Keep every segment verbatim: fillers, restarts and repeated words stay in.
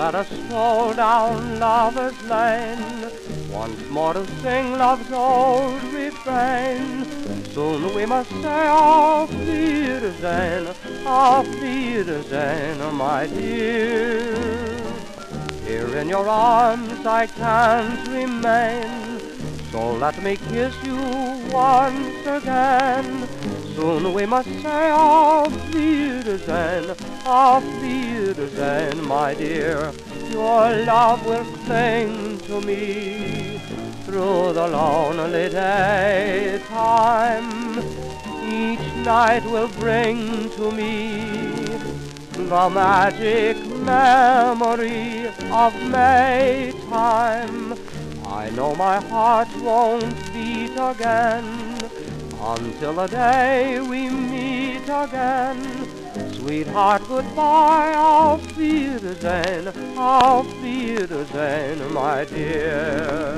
let us stroll down Lover's Lane, once more to sing love's old refrain. Soon we must say Auf Wiedersehen, Auf Wiedersehen, my dear. Here in your arms I can't remain, so let me kiss you once again. Soon we must say Auf Wiedersehen, Auf Wiedersehen, my dear. Your love will cling to me through the lonely daytime. Each night will bring to me the magic memory of Maytime. I know my heart won't beat again until the day we meet again. Sweetheart, goodbye, Auf Wiedersehen, Auf Wiedersehen, my dear.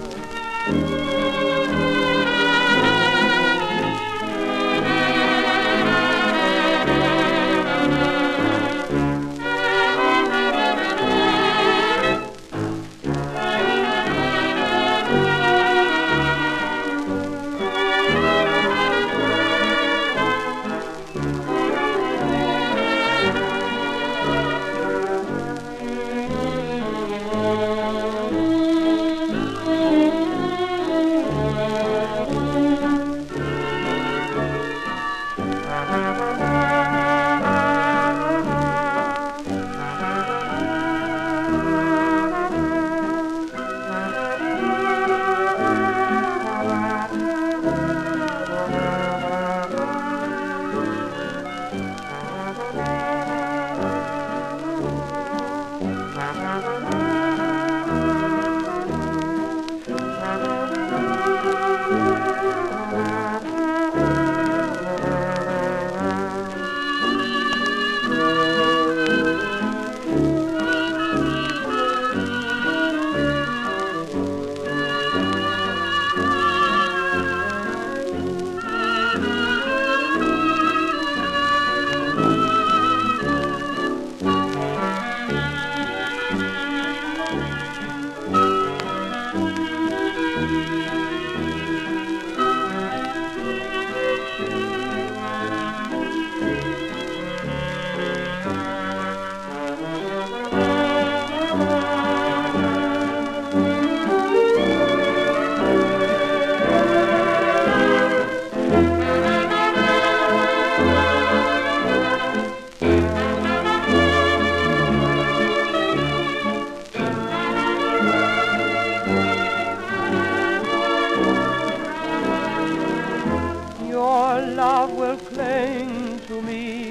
Love will cling to me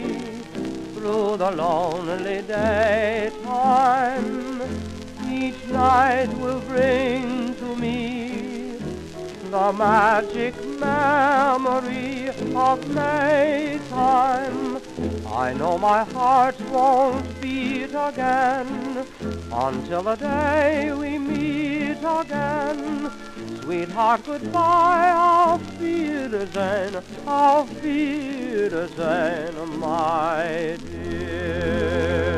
through the lonely daytime. Each night will bring to me the magic memory of Maytime. I know my heart won't beat again until the day we meet again. Sweetheart, goodbye, Auf Wiedersehen, Auf Wiedersehen, my dear.